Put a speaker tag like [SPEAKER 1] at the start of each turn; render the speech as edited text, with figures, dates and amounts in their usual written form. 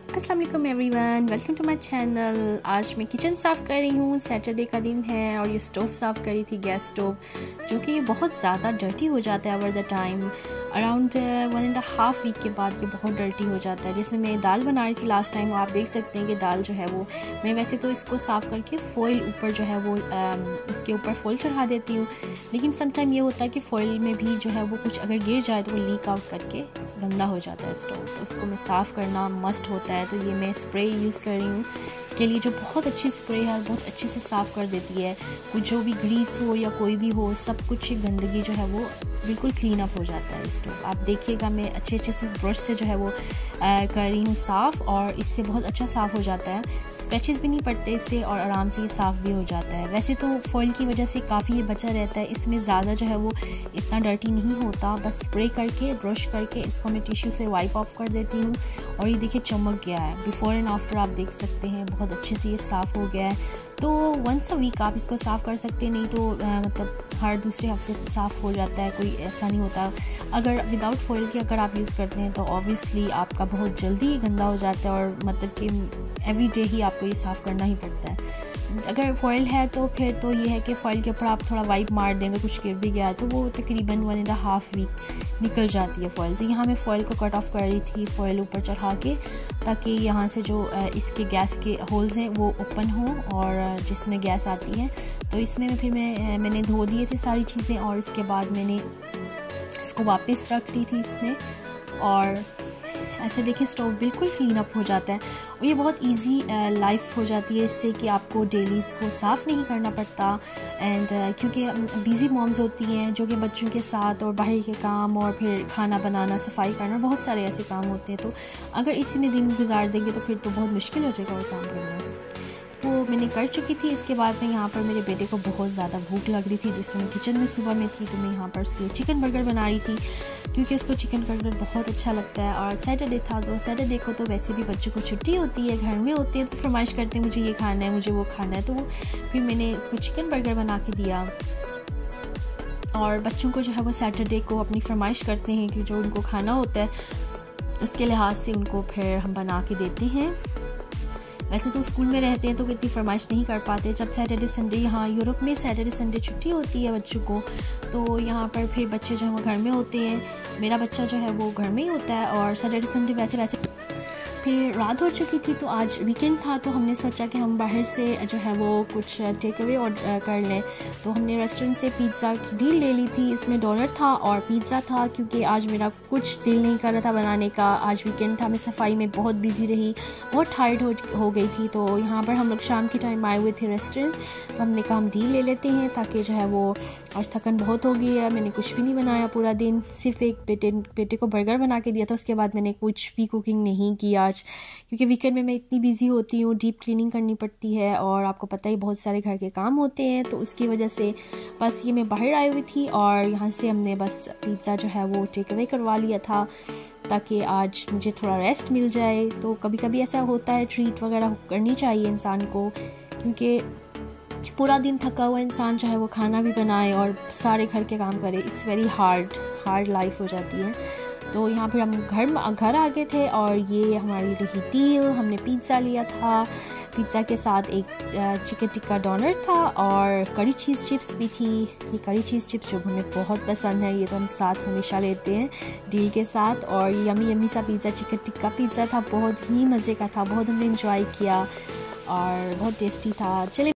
[SPEAKER 1] अस्सलाम वालेकुम everyone, welcome to my channel. आज मैं किचन साफ़ कर रही हूँ। सैटरडे का दिन है और ये स्टोव साफ़ करी थी, गैस स्टोव, जो कि बहुत ज़्यादा डर्टी हो जाता है over the time. Around 1.5 week के बाद ये बहुत डर्टी हो जाता है। जिसमें मैं दाल बना रही थी लास्ट टाइम, आप देख सकते हैं कि दाल जो है वो मैं वैसे तो इसको साफ़ करके फॉइल ऊपर जो है वो इसके ऊपर फॉइल चढ़ा देती हूँ, लेकिन समटाइम ये होता है कि फॉइल में भी जो है वो कुछ अगर गिर जाए तो वो लीक आउट करके गंदा हो जाता है स्टोव, तो उसको मैं साफ़ करना मस्ट होता है। तो ये मैं स्प्रे यूज़ कर रही हूँ इसके लिए, जो बहुत अच्छी स्प्रे है, बहुत अच्छे से साफ़ कर देती है। कुछ जो भी ग्रीस हो या कोई भी हो, सब कुछ गंदगी जो है वो बिल्कुल क्लीन अप हो जाता है स्टोव। आप देखिएगा, मैं अच्छे से इस ब्रश से जो है वो कर रही हूँ साफ़, और इससे बहुत अच्छा साफ़ हो जाता है। स्क्रैचेस भी नहीं पड़ते इससे और आराम से ये साफ़ भी हो जाता है। वैसे तो फॉइल की वजह से काफ़ी ये बचा रहता है, इसमें ज़्यादा जो है वो इतना डर्टी नहीं होता। बस स्प्रे करके, ब्रश करके इसको मैं टिश्यू से वाइप ऑफ कर देती हूँ, और ये देखिए चमक गया है। बिफोर एंड आफ्टर आप देख सकते हैं, बहुत अच्छे से ये साफ़ हो गया है। तो वंस अ वीक आप इसको साफ़ कर सकते हैं, नहीं तो मतलब हर दूसरे हफ्ते साफ़ हो जाता है, कोई ऐसा नहीं होता। अगर विदाउट फॉइल के अगर आप यूज़ करते हैं तो ऑब्वियसली आपका बहुत जल्दी गंदा हो जाता है, और मतलब कि एवरी डे ही आपको ये साफ़ करना ही पड़ता है। अगर फॉइल है तो फिर तो ये है कि फॉइल के ऊपर आप थोड़ा वाइप मार देंगे, कुछ गिर भी गया तो वो तकरीबन 1.5 वीक निकल जाती है फॉइल। तो यहाँ मैं फ़ॉइल को कट ऑफ कर रही थी, फॉइल ऊपर चढ़ा के, ताकि यहाँ से जो इसके गैस के होल्स हैं वो ओपन हो और जिसमें गैस आती है। तो इसमें फिर मैंने धो दिए थे सारी चीज़ें, और इसके बाद मैंने इसको वापस रख ली थी इसमें, और ऐसे देखिए स्टोव बिल्कुल क्लीन अप हो जाता है। और ये बहुत इजी लाइफ हो जाती है इससे, कि आपको डेली इसको साफ़ नहीं करना पड़ता। एंड क्योंकि बिज़ी मॉम्स होती हैं जो कि बच्चों के साथ, और बाहर के काम, और फिर खाना बनाना, सफाई करना, बहुत सारे ऐसे काम होते हैं। तो अगर इसी में दिन गुजार देंगे तो फिर तो बहुत मुश्किल हो जाएगा वो काम करना। वो मैंने कर चुकी थी। इसके बाद में यहाँ पर मेरे बेटे को बहुत ज़्यादा भूख लग रही थी, जिसमें मैं किचन में सुबह में थी, तो मैं यहाँ पर उसके लिए चिकन बर्गर बना रही थी, क्योंकि उसको चिकन बर्गर बहुत अच्छा लगता है। और सैटरडे था, तो सैटरडे को तो वैसे भी बच्चों को छुट्टी होती है, घर में होते हैं, तो फरमाइश करते हैं मुझे ये खाना है, मुझे वो खाना है। तो फिर मैंने इसको चिकन बर्गर बना के दिया। और बच्चों को जो है वो सैटरडे को अपनी फरमाइश करते हैं कि जो उनको खाना होता है उसके लिहाज से उनको फिर हम बना के देते हैं। वैसे तो स्कूल में रहते हैं तो इतनी फरमाइश नहीं कर पाते। जब सैटरडे संडे, यहाँ यूरोप में सैटरडे संडे छुट्टी होती है बच्चों को, तो यहाँ पर फिर बच्चे जो है वो घर में होते हैं। मेरा बच्चा जो है वो घर में ही होता है, और सैटरडे संडे वैसे फिर रात हो चुकी थी, तो आज वीकेंड था, तो हमने सोचा कि हम बाहर से जो है वो कुछ टेक अवे ऑर्डर कर लें। तो हमने रेस्टोरेंट से पिज़्ज़ा की डील ले ली थी। इसमें डोनट था और पिज़्ज़ा था, क्योंकि आज मेरा कुछ दिल नहीं कर रहा था बनाने का। आज वीकेंड था, मैं सफाई में बहुत बिजी रही, बहुत टायर्ड हो गई थी। तो यहाँ पर हम लोग शाम के टाइम आए हुए थे रेस्टोरेंट, तो हमने कहा हम डील ले लेते हैं, ताकि जो है वो, और थकन बहुत हो गई है। मैंने कुछ भी नहीं बनाया पूरा दिन, सिर्फ एक बेटे को बर्गर बना के दिया था। उसके बाद मैंने कुछ भी कुकिंग नहीं की आज, क्योंकि वीकेंड में मैं इतनी बिजी होती हूँ, डीप क्लीनिंग करनी पड़ती है, और आपको पता ही बहुत सारे घर के काम होते हैं। तो उसकी वजह से बस ये मैं बाहर आई हुई थी, और यहाँ से हमने बस पिज़्ज़ा जो है वो टेक अवे करवा लिया था, ताकि आज मुझे थोड़ा रेस्ट मिल जाए। तो कभी कभी ऐसा होता है, ट्रीट वगैरह करनी चाहिए इंसान को, क्योंकि पूरा दिन थका हुआ इंसान जो है वो खाना भी बनाए और सारे घर के काम करे, इट्स वेरी हार्ड लाइफ हो जाती है। तो यहाँ फिर हम घर आ गए थे, और ये हमारी रही डील। हमने पिज़्ज़ा लिया था, पिज़्ज़ा के साथ एक चिकन टिक्का डोनट था, और करी चीज़ चिप्स भी थी। ये करी चीज़ चिप्स जो हमें बहुत पसंद है, ये तो हम साथ हमेशा लेते हैं डील के साथ। और यमी सा पिज़्ज़ा, चिकन टिक्का पिज़्ज़ा था, बहुत ही मज़े का था, बहुत हमने इंजॉय किया और बहुत टेस्टी था। चलिए